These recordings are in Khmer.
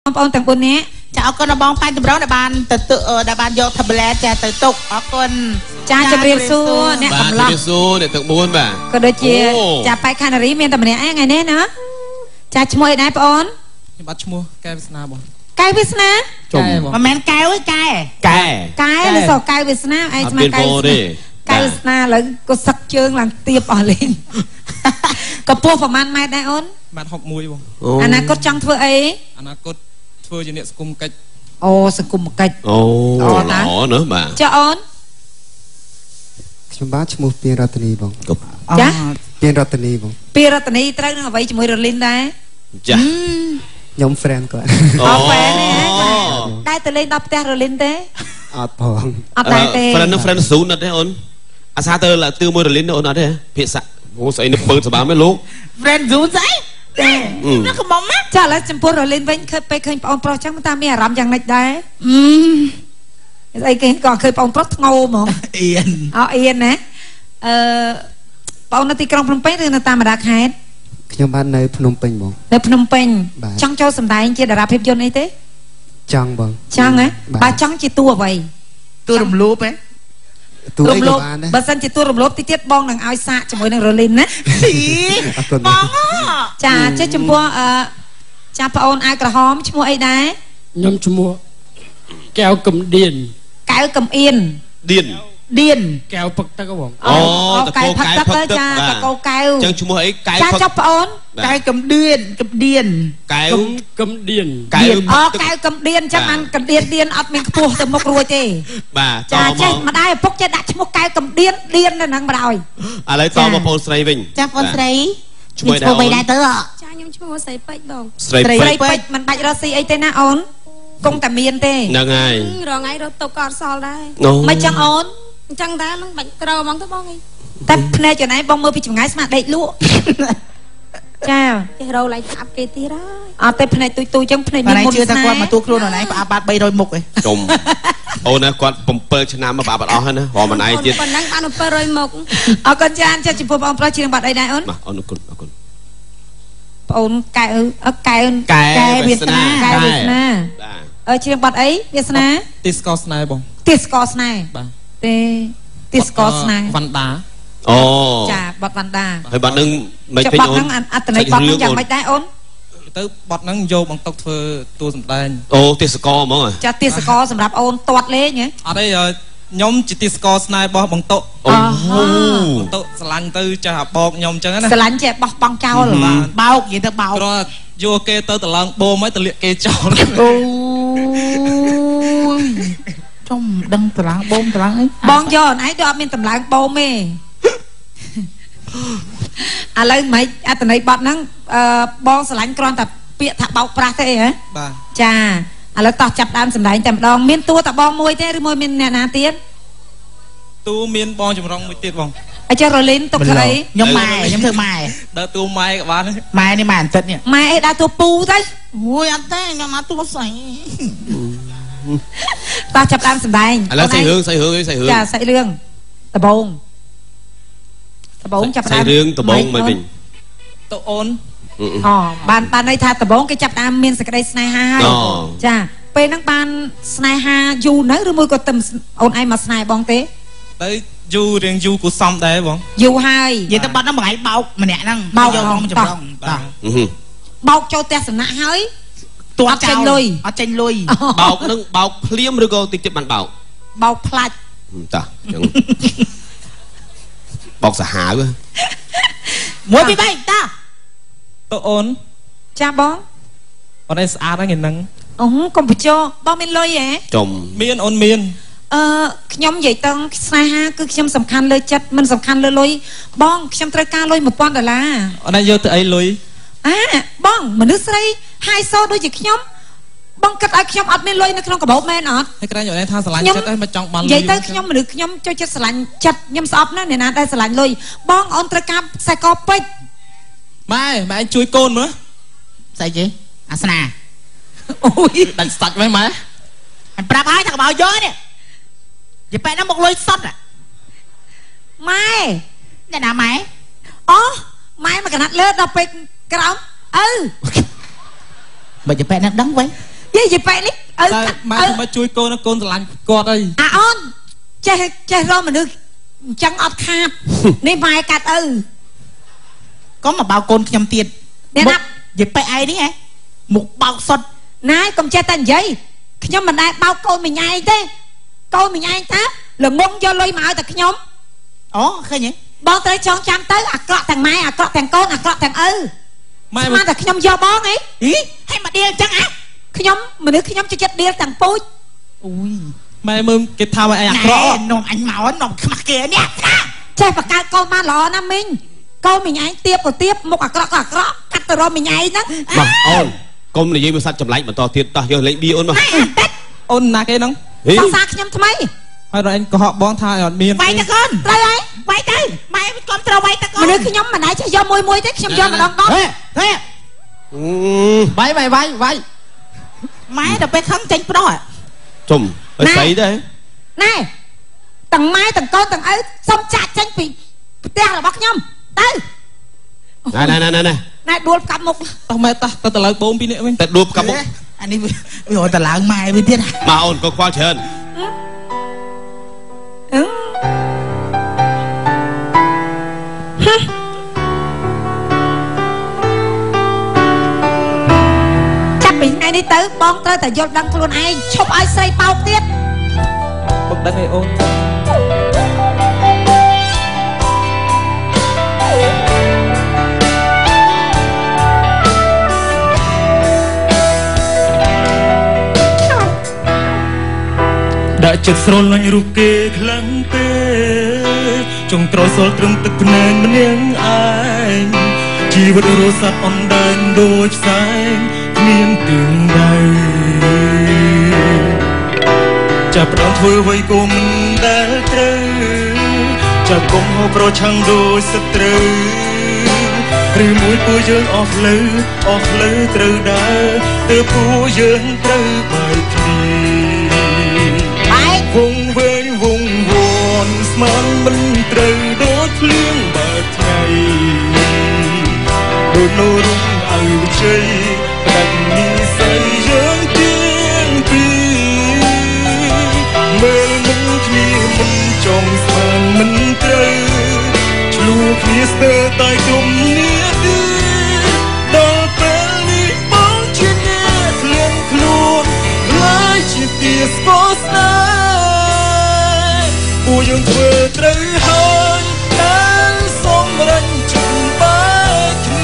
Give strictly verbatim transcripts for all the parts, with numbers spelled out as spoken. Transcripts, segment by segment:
បងប្អូនទាំងbốnនាក់ចាអរគុណបងប៉ែនតម្រងដែលបានទៅដែលបានយក tablet ចាទៅទុកអរគុណចាជម្រាបសួរអ្នកកំឡោះជម្រាបសួរអ្នកទាំងbốnបាទក៏ដូចជាចាប៉ែខានារីមានតែម្នាក់ឯងថ្ងៃនេះណាចាឈ្មោះអីដែរបងអូនខ្ញុំបាត់ឈ្មោះកែវាសនាបងកែវាសនាកែមិនមែនកែវទេកែកែកែឬសកែវាសនាឯងស្មាកែកែវាសនាឥឡូវក៏សឹកជើងឡើងទៀបអស់លេងកម្ពស់ប្រហែលម៉ែត្រដែរអូនម៉ែត្រហុកមួយបងអនាគតចង់ធ្វើអីអនាគតធ្វើជាអ្នកសង្គមកិច្ចអូសង្គមកិច្ចអូល្អណាស់បាទចាអូនខ្ញុំបាទឈ្មោះពីរតនីបងចាពីរតនីបងពីរតនីត្រូវនឹងអ្វីជាមួយរលីនដែរចាខ្ញុំ friend គាត់អូ friend ទេដែរទៅលេងដល់ផ្ទះរលីនទេអត់ផងអត់ដែរទេ friend នឹង friend ស៊ូនអត់ទេអូនអាសាទៅទឿមួយរលីនអូនអត់ទេភាសាអូស្អីនេះពើសម្បើមែនលោក friend ស៊ូនស្អីតែណាកុំមកចាឥឡូវចំពោះរលីនវិញឃើញពេលឃើញបងប្រុសចឹងតាមមានអារម្មណ៍យ៉ាងម៉េចដែរអឺស្អីគេក៏ឃើញបងប្រុសធ្ងោហ្មងអៀនអូអៀនណាអឺបងនៅទីក្រុងភ្នំពេញឬនៅតាមបណ្ដាខេត្តខ្ញុំបាននៅភ្នំពេញបងនៅភ្នំពេញចង់ចូលសម្ដែងជាតារាភាពយន្តអីទេចង់បងចង់ហ៎បើចង់ជាតួអ្វីតួរំលោភហ៎តួអីក៏បានដែរបើសិនជាតួរំលោភតិចទៀតបងនឹងឲ្យសាកជាមួយនឹងរលីនណាបងចាចេះចំពោះអឺចាប្អូនអាវក្រហមឈ្មោះអីដែរខ្ញុំឈ្មោះកែវកំឌៀនកែវកំអៀនឌៀនឌៀនកែវផឹកទឹកបងអូតកោកែវផឹកទឹកចាតកោកែវចឹងឈ្មោះអីកែវចាចុះប្អូនកែវកំឌៀនកំឌៀនកែវកំឌៀនកែវអូកែវកំឌៀនចឹងអានកំឌៀនឌៀនអត់មានខ្ពស់ទៅមុខរួចទេបាទចាចេះម្ដាយឪពុកចេះដាក់ឈ្មោះកែវកំឌៀនឌៀននៅនឹងម្ដាយឥឡូវតបងប្អូនស្រីវិញចាបងស្រីឈ្មោះអ្វីដែរទៅចាខ្ញុំឈ្មោះស្រីពេជ្របងស្រីពេជ្រមិនបាច់រកស៊ីអីទេណាអូនគង់តែមានទេហ្នឹងហើយរងថ្ងៃរត់ទុកក៏អត់សល់ដែរមិនចឹងអូនអញ្ចឹងដែរនឹងបាច់ក្រហ្មងទៅបងអីតែភ្នែកចំណៃបងមើលពីចម្ងាយស្មាដេកលក់ចាចេះរោឡើងអាប់គេទៀតហើយអត់ទេភ្នែកទុយទុយចឹងភ្នែកមានមុនជឿថាគាត់មកទូខ្លួនខ្លួនឯងប្រអាប់បាត់បីរយមុខឯងជុំអូនណាគាត់7ឆ្នាំមកប្រអាប់អត់អស់ហើយណារមណៃទៀតប៉ុណ្ណឹងបាន700មុខអរគុណចានចាចំពោះបងប្រុសជាងបាត់អីដែរអូនបាទអរគុណអរគុណបងអូនកែអើកែកែវាសនាកែវាសនាបាទអើជាងបាត់អីវាសនាទីស្កស្នេហ៍បងទីស្កស្នេហ៍បាទទេទីស្កស្នេហ៍វណ្ដាអូចាបត់វណ្ដាហើយបត់នឹងមិនពេញអូនអត្តន័យបត់នឹងយ៉ាងម៉េចដែរអូនទៅបត់នឹងយកបង្តុកធ្វើតួសម្ដែងអូទីស្កហ្មងចាទីស្កសម្រាប់អូនទាត់លេងហ៎អត់ទេខ្ញុំជាទីស្កស្នេហ៍របស់បង្តុកអូបង្តុកស្រឡាញ់ទៅចាស់បោកខ្ញុំអញ្ចឹងណាស្រឡាញ់ចេះបោះបង់ចោលបោកនិយាយទៅបោកគាត់យកគេទៅតឡងបូមហើយទៅលាកគេចោលអូចំដឹងតម្លើងបូមតម្លើងអីបងយកអនឯងទៅអត់មានតម្លើងបូមទេឥឡូវមិនអត្តន័យបត់ហ្នឹងអឺបងស្រឡាញ់គ្រាន់តែពាក្យថាបោកប្រាស់ទេហ៎បាទចាឥឡូវតោះចាប់ដើមសម្ដែងតែម្ដងមានតួតបងមួយទេឬមួយមានអ្នកណាទៀតតួមានបងចម្រុងមួយទៀតបងអញ្ចឹងរលីនទុកធ្វើអីខ្ញុំម៉ែខ្ញុំធ្វើម៉ែដើរតួម៉ែក៏បានម៉ែនេះម៉ែអន្តិតនេះម៉ែអីដើរតួពូទៅអូយអត់ទេខ្ញុំមកតួស្អីតោះចាប់ដើមសម្ដែងឥឡូវស្អីរឿងស្អីរឿងស្អីរឿងចាស្អីរឿងដបងដបងចាប់ដើមស្អីរឿងដបងមកវិញតូនអូបានបានន័យថាដបងគេចាប់ដើមមានសេចក្តីស្នេហាហើយចាពេលហ្នឹងបានស្នេហាយូរនៅឬមួយក៏ទៅអូនឯងមកស្នេហ៍បងទេទៅយូររៀងយូរគូសំដែរបងយូរហើយនិយាយទៅបាត់ហ្នឹងមួយថ្ងៃបោកម្នាក់ហ្នឹងបោកយកបងចម្រងបាទបោកចូលផ្ទះសំណាក់ហើយអត់ចេញលុយអត់ចេញលុយបោកនឹងបោកភ្លាមឬក៏តិចតិចបានបោកបោកផ្លាច់តោះអញ្ចឹងបោកសាហាវមួយពីរបីតោះតើអូនចាបងអូនឯងស្អាតហ្នឹងហ្នឹងអូកុំបញ្ចោបងមានលុយហ៎ចំមានអូនមានអឺខ្ញុំនិយាយតឹងស្នេហាគឺខ្ញុំសំខាន់លើចិត្តមិនសំខាន់លើលុយបងខ្ញុំត្រូវការលុយមួយពាន់ដុល្លារអូនឯងយកទៅអីលុយអាបងមនុស្សស្រីហាយសូដូចជាខ្ញុំបងគិតឲ្យខ្ញុំអត់មានលុយនៅក្នុងកាបូបមែនអត់ហើយក្រែងយកថាស្រឡាញ់ចិត្តឲ្យមកចង់បានលុយនិយាយទៅខ្ញុំមនុស្សខ្ញុំចូលចិត្តស្រឡាញ់ចិត្តខ្ញុំស្អប់ណាស់អ្នកណាដែលស្រឡាញ់លុយបងអូនត្រូវការខ្សែកពេជ្រម៉ែម៉ែជួយកូនមើលស្អីគេអាសនាអូយដាច់ស្ដាច់វិញម៉ែអញប្រាប់ឲ្យថាកុំឲ្យយកនេះនិយាយបែរហ្នឹងមកលុយសុទ្ធម៉ែអ្នកណាម៉ែអូម៉ែមកកណាត់លើដល់ពេកក្រោមអើមិនទៅបែរហ្នឹងដឹងវិញនេះយីប៉ែនេះអើម៉ែមកជួយកូនកូនស្រឡាញ់គាត់អីអាអូនចេះចេះរកមនុស្សអញ្ចឹងអត់ខាតនេះម៉ែកាត់ឪកុំមកបោកកូនខ្ញុំទៀតអ្នកណាយីប៉ែឯនេះហ៎មុខបោកសុតណាយកុំចេះតែនិយាយខ្ញុំមិនដែលបោកកូនមិញឯងទេកូនមិញឯងតាល្ងងយកលុយមកឲ្យតែខ្ញុំអូឃើញទេបងត្រូវចងចាំទៅអាក្រក់ទាំងម៉ែអាក្រក់ទាំងកូនអាក្រក់ទាំងឪម៉ែមកតែខ្ញុំយកបងអីហីមកដៀលអញ្ចឹងអាខ្ញុំមនុស្សខ្ញុំចិត្តដៀលទាំងពូជអូយម៉ែមើលគេថាឲ្យអាក្រក់នំអញមកនំខ្មាស់គេនេះចេះបកកើតកូនបានល្អណាស់មីងកូនមិញឯងទៀបក៏ទៀបមុខអាក្រក់ក៏អាក្រក់កាត់ទៅរកមិញឯងហ្នឹងមកអូនកុំនិយាយមួយសត្វចម្លែកបន្តទៀតតោះយកលេងបៀអូនមកអូនណាគេហ្នឹងសង្សារខ្ញុំថ្មីហើយរឯងកុហកបងថាអត់មានវាយតកូនត្រូវហើយវាយទៅម៉ែកុំត្រូវវាយតកូនមនុស្សខ្ញុំមិនដែរចេះយកមួយមួយទេខ្ញុំយកម្ដងដងហេហេវាយវាយវាយវាយម៉ែដល់ពេលខឹងចេញប្ដោះជុំអីស្អីទេណែទាំងម៉ែទាំងកូនទាំងឪសុំចាក់ចេញពីផ្ទះរបស់ខ្ញុំទៅណែណែណែណែណែដួលផ្កាប់មុខតោះម៉ែតោះទៅទៅលើបូមពីនេះវិញទៅដួលផ្កាប់មុខអានេះវារត់ទៅឡើងម៉ែវិញទៀតមកអូនក៏ខ្វល់ច្រើនចាប់ពីថ្ងៃនេះទៅបងត្រូវតែយល់ដឹងខ្លួនឯងឈប់ឲ្យស្រីបោកទៀតបងដឹងឯអូនដាក់ចិត្តស្រលាញ់រូបគេខ្លាំងពេកចង់ត្រសល់ត្រឹមទឹកភ្នែកម្នាក់ឯងជីវិតរស់សត្វអណ្ដែងដូចផ្សែងគ្មានទិញដៅចាប់ផ្ដើមធ្វើអ្វីក៏មិនដែលត្រូវចាប់កុំហៅប្រឆាំងដូចសត្រូវឬមួយពួកយើងអស់ផ្លូវអស់ផ្លូវត្រូវដើរទើបពួកយើងត្រូវបែកគ្នាវងវែងវងវ័នស្មានមិនត្រូវដូចភ្លៀងបើថ្ងៃដូចនូរុំអើជ័យដាច់និស័យយើងទៀងពីមើលមុខគ្នាមិនចង់ស្មានមិនត្រូវឆ្លួគ្នាស្ទើរតែគុំនេះទីដល់ពេលនេះបងជាអ្នកធ្លាក់ខ្លួនឡើយជាទីស្គាល់ស្នេហ៍ពួកយើងធ្វើត្រូវហើយដែលសូមរញជិះបែកគ្នា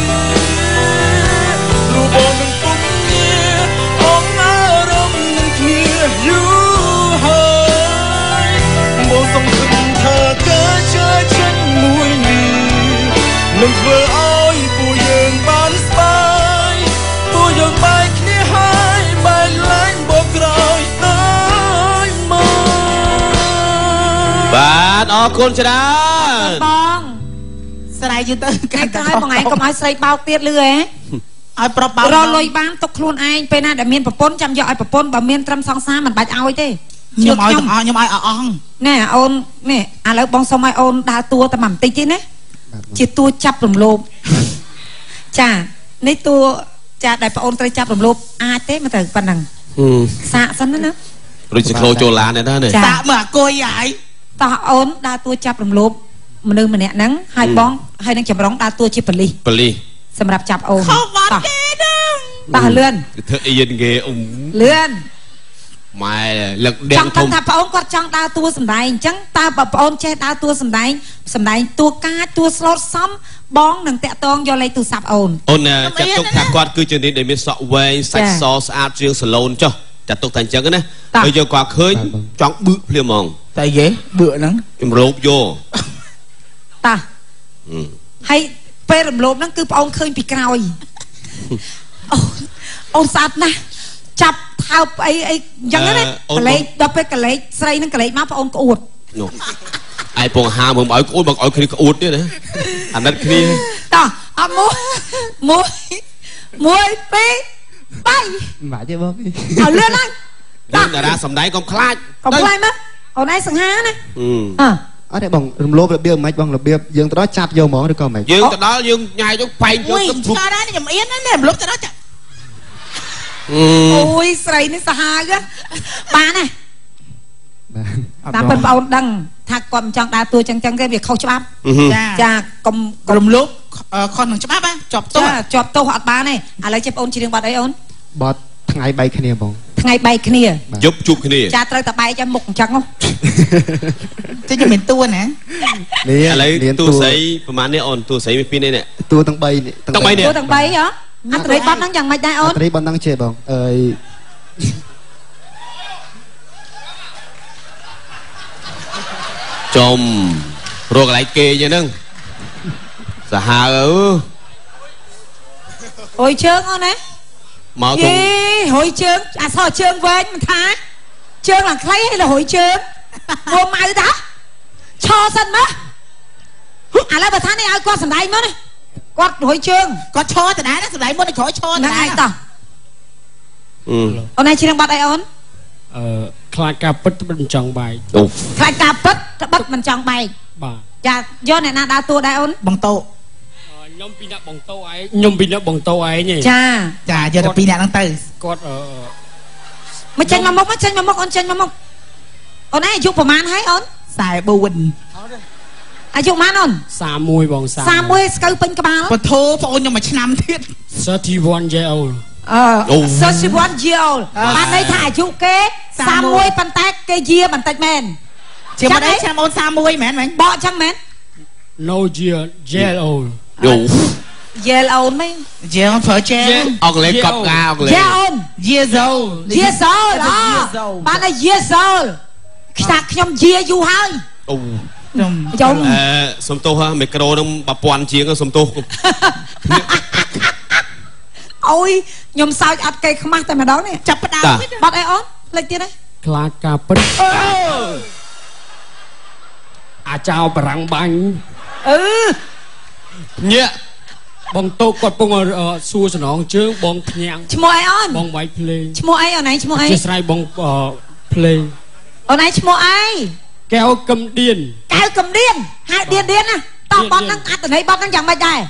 លោកបងនឹងពុកងារអងអារម្មណ៍នឹងគ្នាយូរហើយមកសង្ឃឹមថាការជឿចេញមួយនេះនឹងធ្វើឲ្យពួកយើងបានស្បាយពួកយើងបែកគ្នាហើយបែកឡើងបកក្រោយដោយមកបាទអរគុណច្រើនបងស្រ័យយូរទៅកាត់ក្រោយបងឯងកុំឲ្យស្រីបោកទៀតលឺហ៎ឲ្យប្រុសបោករលុយបានទុកខ្លួនឯងពេលណាដែលមានប្រពន្ធចាំយកឲ្យប្រពន្ធបើមានត្រឹមសង្សារមិនបាច់ឲ្យទេខ្ញុំឲ្យទាំងអស់ខ្ញុំឲ្យអស់ណែអូននេះឥឡូវបងសុំឲ្យអូនដើរតួតែបន្តិចទេណាជាតួចាប់រំលោភចានេះតួចាដែលបងអូនត្រូវចាប់រំលោភអាចទេមកទៅប៉ុណ្ណឹងសាកសិនណារួចសក្លោចូលឡានដែរណាសាកមើលអាគុយហើយតោះអូនដើរតួចាប់រំលោភមនុស្សម្នាក់ហ្នឹងហើយបងហើយនឹងចម្រុងដើរតួជាប៉ូលីសប៉ូលីសសម្រាប់ចាប់អូនតោះតោះលឿនធ្វើអីយគេអ៊ំលឿនម៉ែលឹកដេងធំថាបងអូនគាត់ចង់ដើរតួសម្ដែងអញ្ចឹងតើបើបងអូនចេះដើរតួសម្ដែងសម្ដែងតួកាចតួស្លូតសំបងនឹងតាក់តងយកលេខទូរស័ព្ទអូនអូនចាត់ទុកថាគាត់គឺជាអ្នកដែលមានសក់វែងសាច់សស្អាតជាងសាឡូនចុះចាត់ទុកថាអញ្ចឹងណាហើយយកគាត់ឃើញចង់បឺកភ្លាមហ្មងតែយេបឺកហ្នឹងជំរោបយកតាហើយពេលរំលោភហ្នឹងគឺបងអូនឃើញពីក្រោយអូអូនស្អាតណាស់ចាប់ថើបអីអីអញ្ចឹងណាកលេចដល់ពេលកលេចស្រីនឹងកលេចមកបងអូនក្អួតនោះឯងពងហាមើលឲ្យក្អួតមកឲ្យគ្នាក្អួតទៀតណាអាណិតគ្នាតោះអត់មួយមួយមួយពីរបីមិនបាច់ទេបងឲ្យលឿនឡើងយើងតារាសំដែងកុំខ្លាចកុំខ្លាចមកអូនឯងសង្ហាណាអឺអត់ទេបងរំលោភរបៀបមិនបងរបៀបយើងទៅដល់ចាប់យកហ្មងឬក៏មិនយើងទៅដល់យើងញ៉ាយយកបែកយកទៅឆ្កល់ដែរខ្ញុំអៀនណារំលោភទៅដល់អូយស្រីនេះសាហាវបានណាតាមពិតបងអូនដឹងថាគាត់មិនចង់ដើរតួចឹងចឹងទេវាខុសច្បាប់ចាកុំរំលោភខុសនឹងច្បាប់ណាជាប់ទោសជាប់ទោសអត់បានទេឥឡូវចេះបងអូនច្រៀងបាត់អីអូនបាត់ថ្ងៃបែកគ្នាបងថ្ងៃបែកគ្នាយប់ជួបគ្នាចាត្រូវតែបែកឲ្យមុខអញ្ចឹងហ៎ចេះតែមានតួណានេះឥឡូវតួស្រីប្រហែលនេះអូនតួស្រីមានពីរនេះតួទាំង3នេះទាំង3នេះតួទាំង3ហ៎អត្តន័យបាត់ហ្នឹងយ៉ាងម៉េចដែរអូនអត្តន័យបាត់ហ្នឹងចេះបងអើយចំរកកន្លែងគេចឹងហ្នឹងសាហាវអើយជើងអូនណាមកទៅហុយជើងអាសជើងវែងមិនថាជើងឡើងខ្លីហើយលហុយជើងមួម៉ៅតាឈរសិនមកឥឡូវបើថានេះឲ្យគាត់សម្ដែងមកនេះគាត់ហុយជើងគាត់ឈរតដែរសម្ដែងមុនក្រោយឈរតដែរតោះអូនឯងច្រៀងបាត់អីអូនអឺខ្លាចការពិតមិនចង់បែកខ្លាចការពិតត្បិតមិនចង់បែកបាទចាយកអ្នកណាដើរតួដែរអូនបងតោខ្ញុំពីអ្នកបងតោឯងខ្ញុំពីអ្នកបងតោឯងចាចាយកតែពីរអ្នកហ្នឹងទៅគាត់អឺមកចេញមកមុខមកចេញមកមុខអូនចេញមកមុខអូនឯងអាយុប្រហែលហើយអូនសែបួនអាយុប៉ុន្មានអូនសាមមួយបងសាមមួយស្កូវពេញក្បាលបធោបងអូនខ្ញុំមួយឆ្នាំទៀត thirty-one year old អឺ thirty-one year old បានន័យថាអាយុគេសាមមួយប៉ុន្តែគេយាបន្តិចមែនជាមកដែរឆ្នាំអូនសាមមួយមែនមែនបកចឹងមែន no year year old យូយេលអូនមិនយេលប្រើជេលអង់គ្លេសកប់កាអង់គ្លេសយេអូន years old years old បានតែ years old ខ្តាខ្ញុំយាយូរហើយអូខ្ញុំខ្ញុំអឺសំទោសមីក្រូនឹងប្រព័ន្ធជាងសំទោសអូយខ្ញុំសើចអត់គេខ្មាស់តែម្ដងនេះចាប់ផ្ដើមបាត់អីអូនលេចទៀតហ៎ខ្លាចការពិតអាចោបរាំងបាញ់អឺញាក់បងតោគាត់ពងសួរសំណងជើងបងភ្ញាំងឈ្មោះអីអូនបងវាយភ្លេងឈ្មោះអីអូនឯងឈ្មោះអីជាស្រ័យបងភ្លេងអូនឯងឈ្មោះអីកែវកឹមឌៀនកែវកឹមឌៀនហៅឌៀនឌៀនណាតោះបត់ហ្នឹងអត្តន័យបត់ហ្នឹងយ៉ាងម៉េចដែរ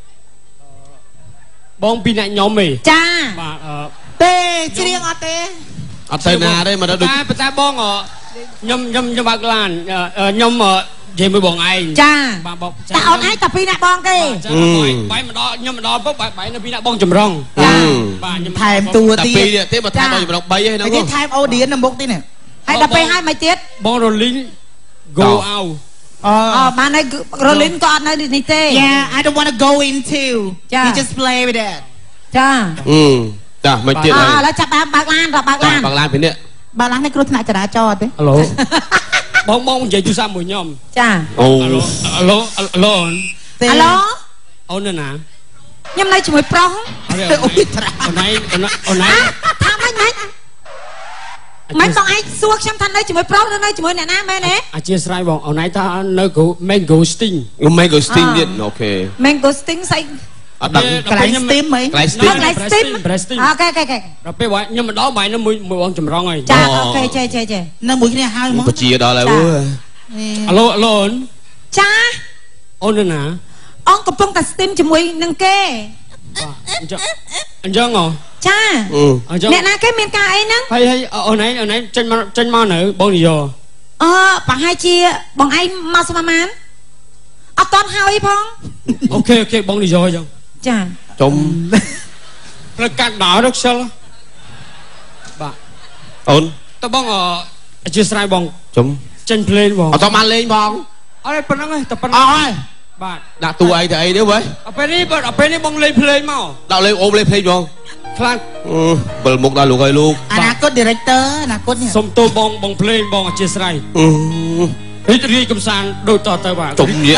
បងពីអ្នកខ្ញុំឯងចាបាទទេច្រៀងអត់ទេអត់ទៅណាទេមកដល់ដូចតែតែបងខ្ញុំខ្ញុំខ្ញុំបើកឡានខ្ញុំនិយាយមួយបងឯងចាបាទបងតែអូនឯងតែពីអ្នកបងទេបាយមកដល់ខ្ញុំមកដល់ពុកបាយបាយនៅពីអ្នកបងចម្រងចាបាទខ្ញុំថែមតួទៀតតែពីរទេបើថែមបងចម្រងបីហ្នឹងនេះថែមអូឌៀននៅមុខទៀតនេះហើយដល់ពេលហើយមិនទៀតបង rolling go out អូបានហើយ rolling ក៏អត់នៅនេះទេ Yeah I don't want to go into you just play with that ចាអឺចាមិនទៀតហើយឥឡូវចាប់បានបើកឡានដល់បើកឡានបើកឡានពីនេះបើកឡាននេះគ្រោះថ្នាក់ចរាចរណ៍ទេហៅបងបងនិយាយទូរស័ព្ទមួយខ្ញុំចាអូអាឡូអាឡូអាឡូអូនណាខ្ញុំនៅជាមួយប្រុសអូនត្រាអូនឯងអូនឯងថាម៉េចម៉េចមិនបងឯងសួរខ្ញុំថានៅជាមួយប្រុសឬនៅជាមួយអ្នកណាមែនទេអធិស្ឋានបងអូនឯងថានៅ Mango Sting Mango Sting ទៀតអូខេ Mango Sting ស្អីអត់ដឹងកន្លែង steam ហីកន្លែង steam កន្លែង steam អូខេអូខេដល់ពេលខ្ញុំមកដល់បាយនៅមួយមួយបងចម្រងហើយចាអូខេចេះចេះចេះនៅមួយគ្នាហើយមកបជាដល់ហើយអាឡូអាឡូអូនចាអូនណាអង្គកំពុងតែ steam ជាមួយនឹងគេអញ្ចឹងអញ្ចឹងហ៎ចាអ្នកណាគេមានការអីហ្នឹងហើយហើយអូនឯងអូនឯងចេញមកចេញមកនៅបងនិយោអឺប្រហែលជាបងឯងមកស្មានបានអត់តន់ហើយផងអូខេអូខេបងនិយោអញ្ចឹងចាចុំប្រកាសដល់រកសិលបាទអូនតើបងអធិស្ឋានបងចុំចេញភ្លេងបងអត់តបានលេងបងអត់ប៉ុណ្្នឹងទេតែប៉ុណ្្នឹងអត់ហើយបាទដាក់តួអីទៅអីនេះវើអពេលនេះបើពេលនេះបងលេងភ្លេងមកដាក់លេងអូមលេងភ្លេងបងខ្លាំងបិលមុខដល់លោកឲ្យលោកអនាគត director អនាគតនេះសុំទោសបងបងភ្លេងបងអធិស្ឋានរីករាយកំសាន្តដូចតទៅបាទចុំនេះ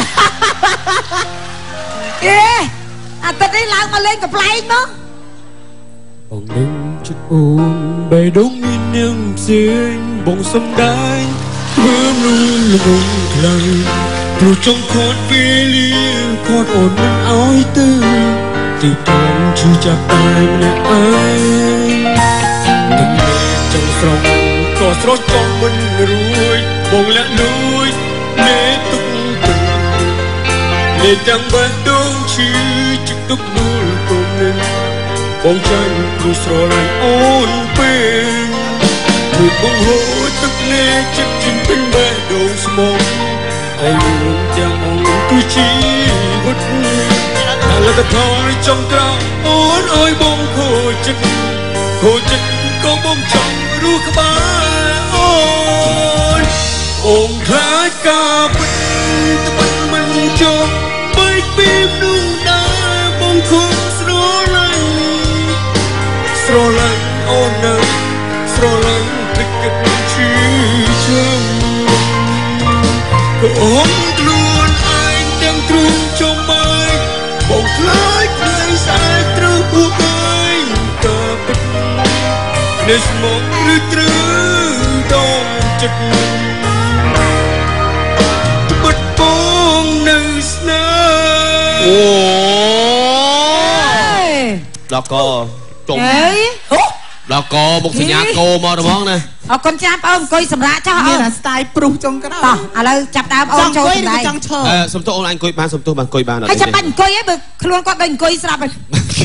អេអាទិត្យនេះឡើងមកលេងកំ pl ែងមកបងនឹងចិត្តអូនបេះដូងមាននាងផ្សេងបងសំដែងធ្វើលូលងខ្លាំងព្រោះចង់ខាត់ពេលលាខាត់អូនមិនអោយទៅទីតាំងឈឺចាប់តែម្នាក់ឯងទឹកចង់ស្រងក៏ស្រស់ចង់មិនរួយបងលាក់លួយលេទុកទៅលេទាំងបេះដូងឈឺជឹកទុកដួលគុំនឹងបបងចាញ់ព្រោះស្រឡាញ់អូនពេកគឺបងហូរទឹកភ្នែកចិត្តជិនពេញបេះដូងស្មងហើយរឿងទាំងអង្គគឺជីវិតតែលកថយចង់ក្រោកអូនអើយបងខូចចិត្តខូចចិត្តក៏បងចង់រស់ក្បែរអូនអូនខ្លាចការពិតត្បិតមិនចង់បីពីនោះដែរបងខំស្រឡាញ់ស្រឡាញ់អូននៅស្រឡាញ់ភ្លេចគិតឈឺចាំក៏អូនខ្លួនឯងទាំងទ្រូងចំបាយបងខ្លាចខ្លាចស្អែកត្រូវហួសហើយក៏ពិតនេះស្មោកឬត្រូវដងចិត្តត្បិតបងនៅស្នេហ៍អូដល់កចុំដល់កមុខសញ្ញាគោមកហ្មងណាអរគុណចាបងអង្គុយសម្រាប់ចោះអូនមានស្ទាយព្រុសចុងក្រោយតោះឥឡូវចាប់ដើមអូនចូលសម្ដែងចង់ឈរអឺសុំទោសអូនអង្គុយបានសុំទោសបានអង្គុយបានអត់ទេហើយចាប់បាច់អង្គុយឯងបើខ្លួនគាត់ដូចអង្គុយស្រាប់ហើយ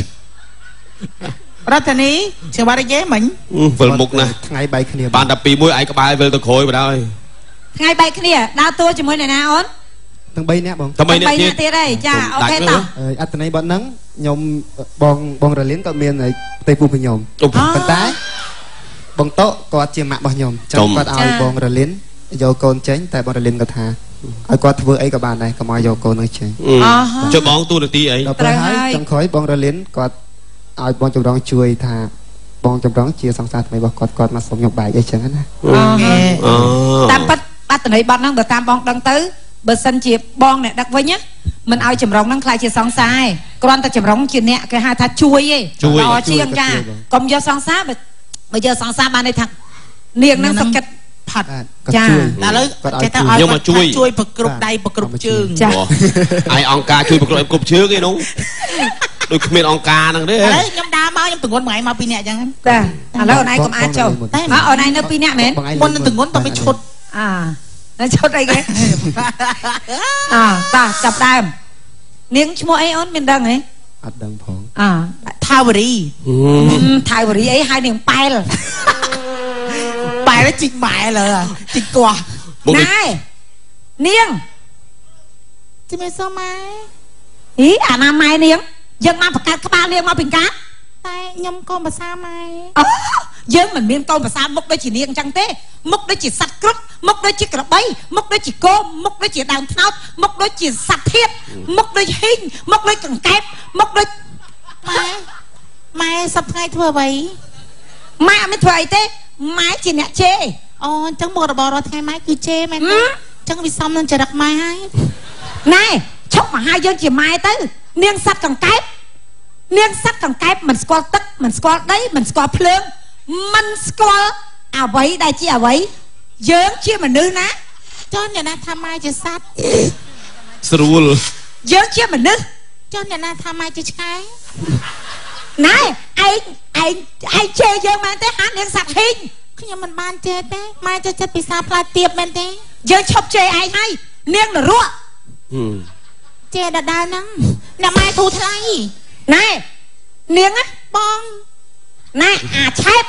រតនីជើងបាត់អីគេមិញវិលមុខណាស់ថ្ងៃបែកគ្នាបានតែពីរមួយឯងក្បែរវិលទៅក្រួយបណ្ដោយថ្ងៃបែកគ្នាដើរតួជាមួយអ្នកណាអូនទាំងបីនាក់បងទាំងបីនាក់ទៀតទេចាអូខេតោះអត្តន័យបាត់ហ្នឹងខ្ញុំបងបងរលៀនក៏មានផ្ទៃពោះពីខ្ញុំប៉ុន្តែបងតោគាត់ជាម៉ាក់របស់ខ្ញុំចាំគាត់ឲ្យបងរលៀនយកកូនចេញតែបងរលៀនគាត់ថាឲ្យគាត់ធ្វើអីក៏បានដែរកុំឲ្យយកកូននឹងចេញចុះបងទូនាទីអីត្រូវហើយចុងក្រោយបងរលៀនគាត់ឲ្យបងចម្រងជួយថាបងចម្រងជាសង្សារថ្មីរបស់គាត់គាត់មកសុំខ្ញុំបែកអីចឹងណាអូតាមប៉ាត់អត្តន័យបាត់ហ្នឹងបើតាមបងដឹងទៅបើសិនជាបងអ្នកដឹកវិញណាមិនឲ្យចម្រងហ្នឹងខ្លាចជាសង្សារឯងគ្រាន់តែចម្រងជាអ្នកគេហៅថាជួយឯងល្អជាងចាកុំយកសង្សារបើយកសង្សារបានន័យថានាងហ្នឹងសក្កិតផាត់ចាឥឡូវចេះតែឲ្យគាត់ជួយប្រគ្រប់ដៃប្រគ្រប់ជើងចាឯងអង្គការជួយប្រគ្រប់គ្រប់ជើងឯនោះដូចគ្មានអង្គការហ្នឹងទេឥឡូវខ្ញុំដើរមកខ្ញុំទងន់មួយឯងមកពីរនាក់អញ្ចឹងចាឥឡូវអូនឯងកុំអាចចូលតែអូនឯងនៅពីរនាក់មែនមុននឹងទងន់តើមិនឈុតអានៅឈុតអីគេអើតោះចាប់ដើមនាងឈ្មោះអីអូនមានដឹងហ៎អត់ដឹងផងអើថាវរីថាវរីអីហើយនាងប៉ែលប៉ែលជីកម៉ែលើជីកគាស់ណែនាងជីមេសូម៉ែហីអាណាម៉ែនាងយើងមកបង្កើតក្បាលនាងមកពីកាតែខ្ញុំកូនភាសាម៉ែអូយើងមិនមានកូនភាសាមុខដូចជានាងអញ្ចឹងទេមុខដូចជាសត្វគ្រុឌមុខដូចជាក្របីមុខដូចជាគោមុខដូចជាដើមត្នោតមុខដូចជាសត្វធាតុមុខដូចហ៊ីងមុខដូចកង្កែបមុខដូចម៉ែម៉ែសប្ថ្ងៃធ្វើអ្វីម៉ែអត់មានធ្វើអីទេម៉ែជាអ្នកជេរអូអញ្ចឹងមុខរបររាល់ថ្ងៃម៉ែគឺជេរមែនទេអញ្ចឹងវាសមនឹងចរិតម៉ែហើយណែឈប់មកហើយយើងជាម៉ែទៅនាងសត្វកង្កែបនាងសត្វកង្កែបមិនស្គាល់ទឹកមិនស្គាល់ដីមិនស្គាល់ភ្លើងមិនស្គាល់អ្វីដែលជាអ្វីយើងជាមនុស្សណាចុះអ្នកណាថាម៉ែជាសត្វស្រួលយើងជាមនុស្សចុះអ្នកណាថាម៉ែជាឆ្កែណែឯងឯងឯងជេរយើងមែនទេហានាងសត្វហ៊ីងខ្ញុំមិនបានជេរទេម៉ែចេះចិត្តពិសាផ្លែទៀបមែនទេយើងឈប់ជេរឯងហើយនាងនរកជេរដដែលហ្នឹងអ្នកម៉ែធូរថ្លៃណែនាងណាបងណែអាឆែប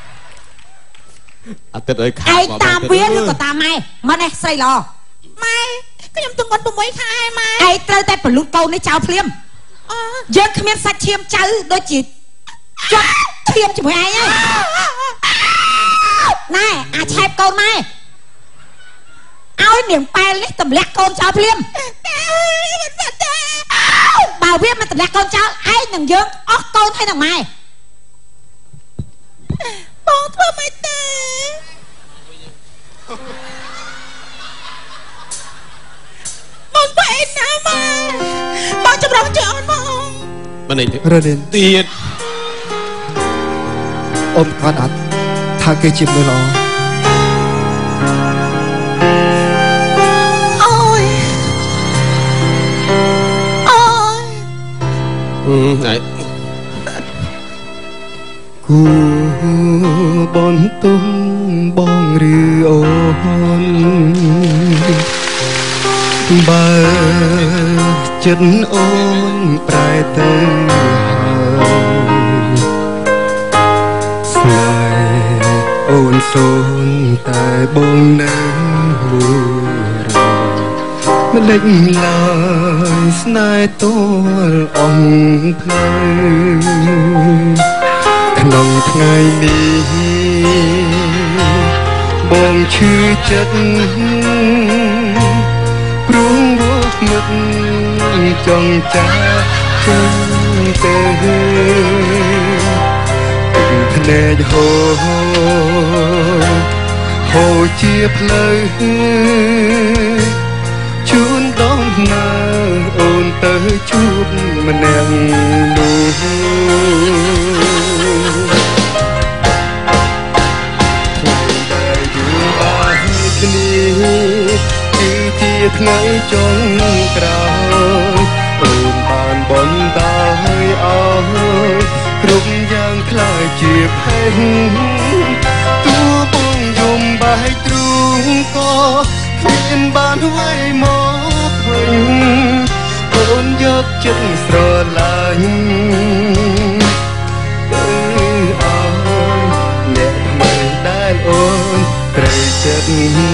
អាទិត្យអើយខាឯងតាមវាឬក៏តាមម៉ែមិនឯងស្រីល្អម៉ែខ្ញុំទងន់៦ខែម៉ែឯងត្រូវតែប្រលូតកូននេះចោលភ្លាមអូយើងគ្មានសាច់ឈាមចៅដូចជាជាប់ឈាមជាមួយឯងហើយណែអាឆែបកូនម៉ែឲ្យនាងប៉ែលនេះទម្លាក់កូនចោលភ្លាមបើវាមិនទម្លាក់កូនចោលឯងនឹងយើងអស់កូនហើយនឹងម៉ែបងធ្វើមិនទេបងបែរណាម៉ែបងចម្រងជួយអូនបងមិននេះរលៀនទៀតអូនគាត់អត់ថាគេជាមនុស្សល្អអឺហើយគូបងទុំបងឬអូនបើចិត្តអូនប្រែទៅហើយអូនសូនតែបងនៅមួយរយមិនលេចឡើយស្នេហ៍ទល់អង្គផ្លូវក្នុងថ្ងៃនេះបងឈឺចិត្តព្រោះមុខចង់ចាចឹងទៅភ្នែកហូរហូរជាផ្លូវជូនដំណើរអូនទៅជួបម្នាក់នោះដែលយូរបានគ្នាគឺជាថ្ងៃចុងក្រោយអូនបានបន្តឲ្យអស់គ្រប់យ៉ាងខ្លាចជាផេះទូបងយំបែកទ្រូងក៏គ្មានបានអ្វីមកវិញអូនយកចិត្តស្រឡាញ់ទៅឲ្យអ្នកថ្មីដែលអូនត្រូវចិត្ត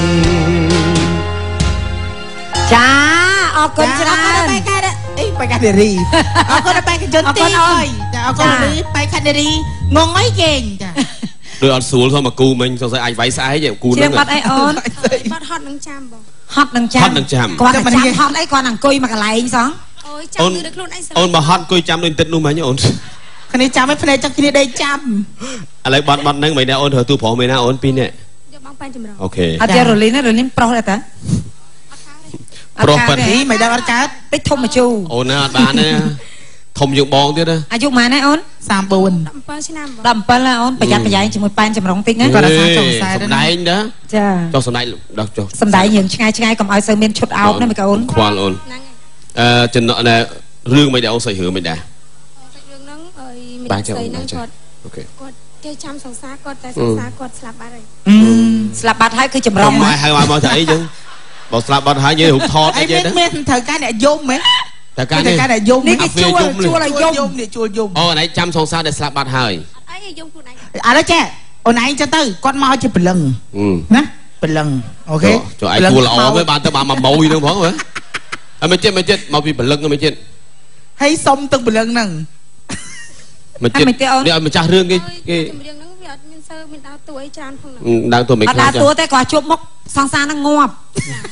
ចាអរគុណច្រើនអីបេកានារីអរគុណបេកាជនទីហើយចាអរគុណរីបេកានារីងងអីគេងចាដូចអត់ស្រួលthôiមកគូមិញសង្ស័យអាចវាយស្អែកគូហ្នឹងបាត់អីអូនបាត់ហត់នឹងចាំបងហត់នឹងចាំហត់នឹងចាំគាត់ចាំហត់អីគាត់អង្គុយមកកន្លែងសោះអូយចាំគឺខ្លួនឯងអូនមកហត់អង្គុយចាំដូចទឹកនោះមិញអូនគ្នាចាំឲ្យភ្នែកចឹងគ្នាដេកចាំឥឡូវបាត់បាត់ហ្នឹងមិនដែរអូនធ្វើទូប្រុសមែនណាអូនពីរនាក់យកបងប៉ែនចម្រងអូខេអត់យករលីនរលីនប្រុសដែរតាប្រុសប៉ុណ្ណឹងមិនដែរអត់កើតពេកធំមកជូអូនណាអត់បានទេធំជាងបងទៀតណាអាយុប៉ុន្មានណាអូនសាមបួនដប់7ឆ្នាំដប់7ណាអូនប្រយ័ត្នប្រយែងជាមួយប៉ែនចម្រុងតិចណាគាត់ថាចុះខ្សែសម្ដែងណាចាចុះសម្ដែងដល់ចុះសម្ដែងយើងឆ្ងាយឆ្ងាយកុំឲ្យសូវមានឈុតអោបណាមីកូនខ្វល់អូនអឺចំណុចណារឿងមិនដែរអូនសាច់រឿងមិនដែរសាច់រឿងហ្នឹងអើយមានស្អីហ្នឹងគាត់អូខេគាត់គេចាំសង្សារគាត់តែសង្សារគាត់ស្លាប់បាត់ហើយស្លាប់បាត់ហើយគឺចម្រុងមកហៅមកមកទៅអីចឹងបើស្លាប់បាត់ហើយនិយាយរូបថតអីចឹងមានត្រូវការអ្នកយំហ៎តែការនេះការយំនេះគេជួលជួលឲ្យយំនេះជួលយំអូនឯងចាំសង្សារដែលស្លាប់បាត់ហើយអត់អីយំខ្លួនឯងឥឡូវចេះអូនឯងចឹងទៅគាត់មកជាព្រលឹងណាព្រលឹងអូខេចុះឯងគួរល្អមែនបានទៅបានមកម៉ួយហ្នឹងផងហ៎អត់មិនចិត្តមិនចិត្តមកពីព្រលឹងមិនចិត្តហើយសុំទឹកព្រលឹងហ្នឹងមិនចិត្តនេះឲ្យម្ចាស់រឿងគេគេចម្រៀងហ្នឹងវាអត់មានសើមានដើរតួអីច្រើនផងហ្នឹងដើរតួមិនខ្លាំងអត់ដើរតួទេគាត់ជួបមុខសង្សារហ្នឹងងាប់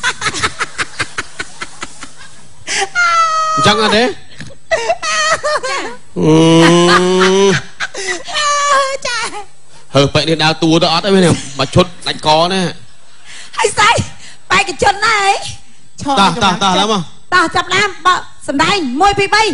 អញ្ចឹងអត់ទេចាហើបែកនេះដើរតួទៅអត់ទេមកឈុតដាច់កណាហើយស្អីបែកកជនណាអីតោះតោះតោះឡើងមកតោះចាប់ឡាមបើសម្ដែងមួយពីរបី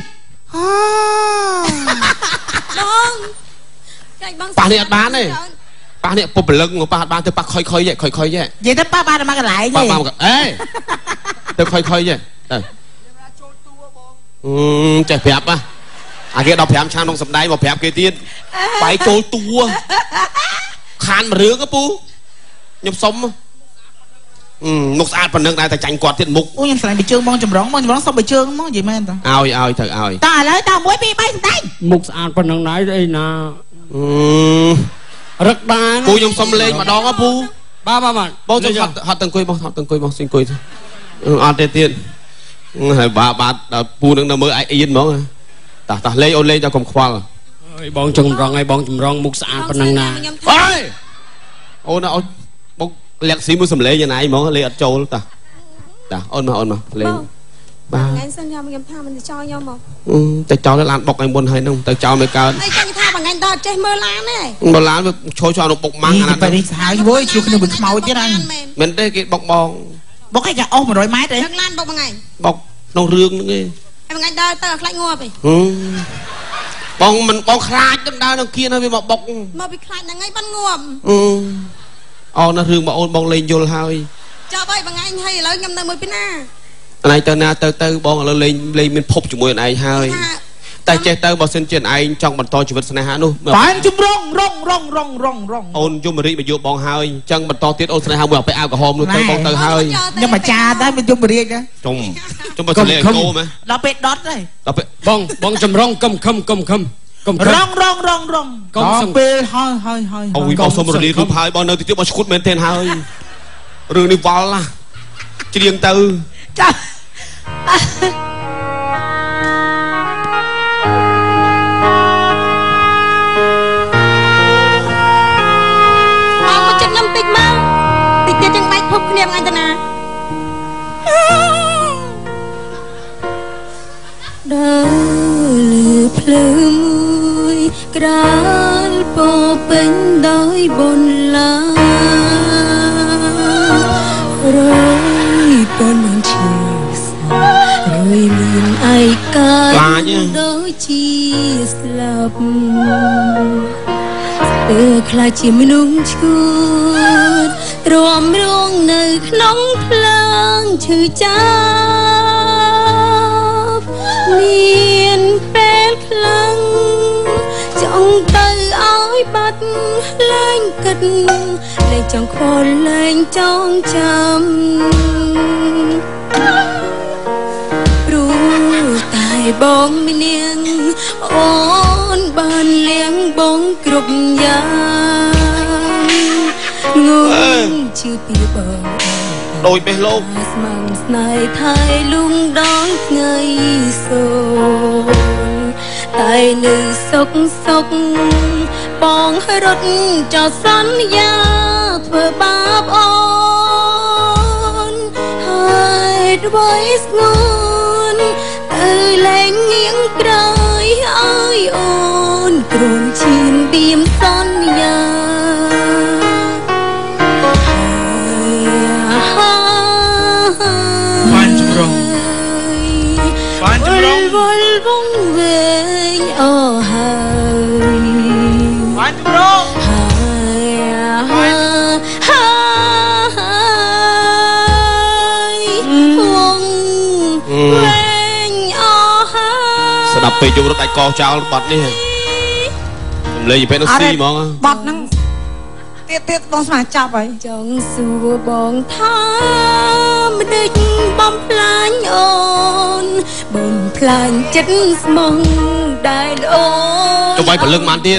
បងចាច់បងប៉ះនេះអត់បានទេប៉ះនេះពុបព្រលឹងប៉ះអត់បានទៅប៉ះខុយខុយខុយខុយទេនិយាយទៅប៉ះបានមកកន្លែងទេប៉ះបានអេទៅខុយខុយទេទៅអឺចេះប្រាប់ហ៎អាគេដប់ប្រាំឆ្នាំក្នុងសម្ដែងមកប្រាប់គេទៀតបែកចូលតួខានមួយរឿងហ៎ពូខ្ញុំសុំអឺមុខស្អាតប៉ុណ្ណឹងដែរតែចាញ់គាត់ទៀតមុខអូខ្ញុំស្រឡាញ់បិជើងបងចម្រងបងចម្រងសុំបិជើងមកនិយាយមែនតើឲ្យឲ្យត្រូវឲ្យតើឥឡូវតើមួយពីរបីសម្ដែងមុខស្អាតប៉ុណ្ណឹងដែរអីណាអឺរឹកបានពូខ្ញុំសុំលេងម្ដងហ៎ពូបាទបាទបាទបងចុះហត់ហត់ទៅអង្គុយបងហត់ទៅអង្គុយបងអង្គុយអត់ទេទៀតហើយបាទបាទដល់ពូនឹងនៅមើលឯអៀនហ្មងតោះតោះលេងអូនលេងដល់កុំខ្វល់អើយបងចម្រងឲ្យបងចម្រងមុខស្អាតប៉ុណ្ណឹងណាអើយអូនឲ្យបងលាក់ស៊ីមួយសំលេងយ៉ាងណាហ្មងលេងអត់ចូលតោះតោះអូនមកអូនមកលេងបាទថ្ងៃសិនខ្ញុំខ្ញុំថាមិនចោលខ្ញុំមកទៅចោលឡានបុកឲ្យមុនហើយនោះទៅចោលមិនកើតអីចឹងថាបងថ្ងៃដល់ចេះមើលឡានទេមើលឡានវាឈរឈរអនុបុកម៉ាំងអានេះសាហាវវើយជួគ្នាមួយខ្មោចទៀតហ្នឹងមិនទេគេបុកបងបុកឲ្យគេអស់100ម៉ែត្រទេដឹកឡានបុកមួយថ្ងៃបុកក្នុងរឿងហ្នឹងឯងហើយថ្ងៃដល់ទៅខ្លាចងាប់ឯងបងមិនបងខ្លាចទៅដើរនៅគៀនហើយវាមកបុកមកពីខ្លាចហ្នឹងឯងបានងាប់អឺអូនរឿងបងអូនបងលេងយល់ហើយចាប់ហើយបងឯងហើយឥឡូវខ្ញុំនៅមួយពីណាអនឯងទៅណាទៅទៅបងឥឡូវលេងលេងមានភពជាមួយអនឯងហើយតែចេះទៅបើសិនជាឯងចង់បន្តជីវិតស្នេហានោះបានជំរងរងរងរងរងរងអូនយមរីមកយកបងហើយអញ្ចឹងបន្តទៀតអូនស្នេហាមួយអពេអាវក្រហមនោះទៅបងទៅហើយខ្ញុំអាចារ្យដែរមិនយមរីណាជុំជុំបើសលេងគោមែនដល់ពេលដុតហើយដល់ពេលបងបងចម្រងកឹមខឹមខឹមខឹមរងរងរងរងកុំពេលហើយហើយហើយអូយបងសុំរលាគឺហើយបងនៅទីទៀតបងឈុតមែនទេហើយរឿងនេះវល់ណាច្រៀងទៅចាភពគ្នាថ្ងៃតាណាដើរលើភ្លើងមួយក្រាលពោពេញដោយបុណ្យឡារយប៉ុនឈឺរយមានឯកាដូចជាស្លាប់អើខ្លាចជាមនុស្សឈួតរំរងនៅក្នុងភ្លើងឈឺចាប់មានពេលខ្លាំងចង់ទៅឲ្យបាត់លែងគិតលែងចង់ខលលែងចង់ចាំព្រោះតែបងមាននាងអូនបានលៀងបងគ្រប់យ៉ាងងងជឿពីបងដូចបេះលោកស្មងស្នេហ៍ថៃលងដល់ថ្ងៃសូនតែនៅសុកសុកបងរត់ចោលសន្យាធ្វើបាបអូនហើយអ្វីស្ងួនទៅលែងងៀងក្រោយឲ្យអូនគ្រូឈានបៀមសន្យាបានចម្រងបានចម្រងវល់វងវែងអូហើយបានចម្រងហើយហើយវងវែងអូហើយស្ដាប់ពេលយករត់ដាច់កចោលបាត់នេះសំឡេងពេលនោះស៊ីហ្មងបាត់ហ្នឹងទៀតទៀតបងស្មាចាប់ហើយចង់សួរបងថាមិនដេចបំផ្លាញអូនបំផ្លាញចិត្តស្មងដែលអូនចុះបាយព្រលឹងបានទៀត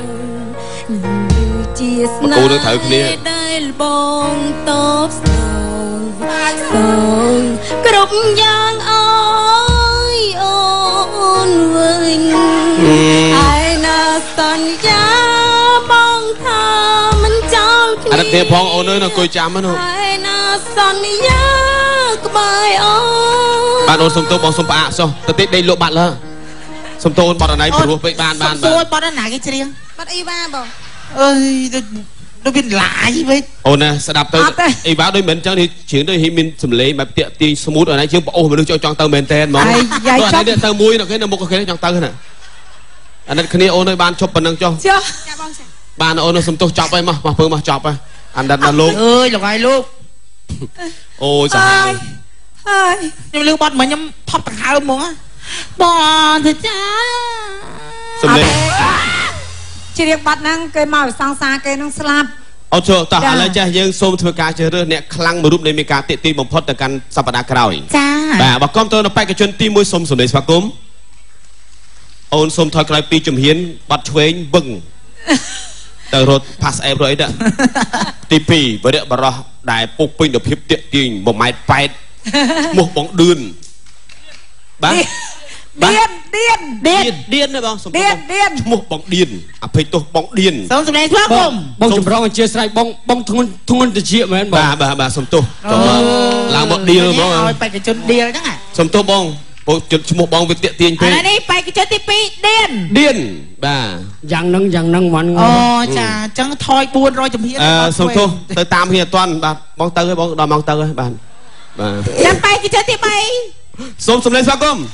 ជាស្នេហ៍គូនឹងត្រូវគ្នាដែលបងតបស្នងសងគ្រប់យ៉ាងអើយអូនវិញឯណាសន្យាបងថាមិនចោលគ្នាអានេះផងអូនអើយនៅអង្គុយចាំហ្នឹងឯណាសន្យាក្បែរអូនបានអូនសុំទោសបងសុំផ្អាកសោះទៅតិចដេកលក់បាត់លើសុំទោសអូនបាត់អណៃព្រោះពេកបានបានបាទបាត់អណៃគេច្រៀងបាត់អីវ៉ាបងអើយដូចដូចមានឡាយវិញអូនណាស្ដាប់ទៅអីវ៉ាដូចមិនអញ្ចឹងនេះច្រៀងទៅហ៊ីមានសម្លេងបែបតាក់ទាញស្មូតអណៃជាងប្អូសមនុស្សចង់ចង់ទៅមែនតើហ្មងអាយយ៉ាយចង់ទៅមួយនៅគេនៅមុខគេចង់ទៅណាអានេះគ្នាអូនអើយបានជប់ប៉ុណ្ណឹងចុះចុះចាបងចាបានអូនសុំទោសចប់ហើយមកមកពើមកចប់ហើយអាណិតណាលោកអើយលោកហើយលោកអូយសាហាវហើយខ្ញុំលឺបាត់មកខ្ញុំថប់ដង្ហើមហ្មងបងទៅចាសំលេងជ្រៀងបាត់ហ្នឹងគេមកសង្សារគេនឹងស្លាប់អូចុះតោះឥឡូវចេះយើងសូមធ្វើការជ្រើសរើសអ្នកខ្លាំងមួយរូបនៃមានការទាក់ទាញបំផុតទៅកាន់សប្តាហ៍ក្រោយចាបាទបើគ្រប់ទៅនៅបេក្ខជនទីមួយសូមសំលេងស្វាគមន៍អូនសូមថយក្រោយពីជំហានបាត់ឆ្វេងវឹងទៅរត់ pass app រត់អីដែរទីពីរវរៈបរោះដែលពុកពេញដោយភាពទាក់ទាញមួយម៉ែត្រប៉ែតឈ្មោះបងឌឿនបាទឌៀនឌៀនឌៀនឌៀនណាបងសុំឌៀនឌៀនឈ្មោះបងឌៀនអភ័យទោសបងឌៀនសូមសម្ដែងស្វាគមន៍បងចម្រងអធិស្ឋានបងបងធ្ងន់ធ្ងន់តិចមែនបងបាទបាទបាទសុំទោសចូលឡើងមកឌៀលហ្មងឲ្យបេក្ខជនឌៀលហ្នឹងសុំទោសបងបងជិតឈ្មោះបងវាតាក់ទាញពេកឥឡូវនេះបេក្ខជនទីពីរឌៀនឌៀនបាទយ៉ាងហ្នឹងយ៉ាងហ្នឹងមិនអូចាអញ្ចឹងថយបួនរយជំហានអឺសុំទោសទៅតាមគ្នាអត់ទាន់បាទបងទៅហើយបងដល់ម៉ោងទៅហើយបាទបាទចាំបេក្ខជនទីបីសូមសម្លេងស្វាគមន៍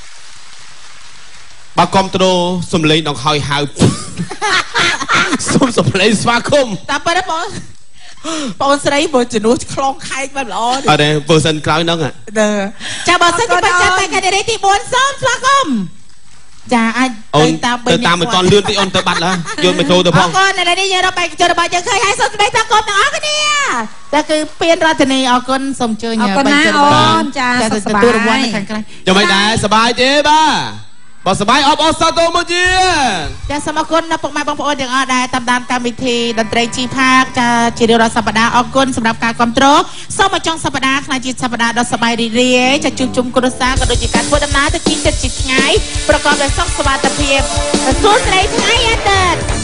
បើគ្រប់ត្រូលសម្លេងដងហើយហៅសូមសម្លេងស្វាគមន៍តាប៉ាបងបងស្រីបងជំនួសខ្លងខែកបែបល្អអត់ទេ version ក្រោយហ្នឹងចាបើសិនជាបច្ចាបេក្ខនារីទីបួនសូមស្វាគមន៍ចាអាចទៅតាមទៅតាមមិនតន់លឿនតិចអូនទៅបាត់ឡើយយកមេត្រូទៅផងអរគុណឥឡូវនេះយើងរកបេក្ខជនរបស់យើងឃើញហើយសូមស្ដីស្វាគមន៍ទាំងអស់គ្នាតែគឺពៀនរតនីអរគុណសូមអញ្ជើញបេក្ខជនអូនចាសុខសប្បាយទទួលរង្វាន់នៅខាងក្រៅយ៉ាងម៉េចដែរសប្បាយទេបាទបើសប្បាយអបអរសាទរមកជាចាសូមអរគុណដល់ពុកម៉ែបងប្អូនទាំងអស់ដែលតាមដានកម្មវិធីតន្ត្រីជីផាកចាជារៀងរាល់សប្តាហ៍អរគុណសម្រាប់ការគ្រប់គ្រងសូមឲ្យចុងសប្តាហ៍ខ្លះជាសប្តាហ៍ដ៏សប្បាយរីករាយចាជួបជុំគ្រួសារក៏ដូចជាការធ្វើដំណើរទៅទីចិត្តជាថ្ងៃប្រកបដោយសុខសុវត្ថិភាពសួស្តីថ្ងៃអាទិត្យ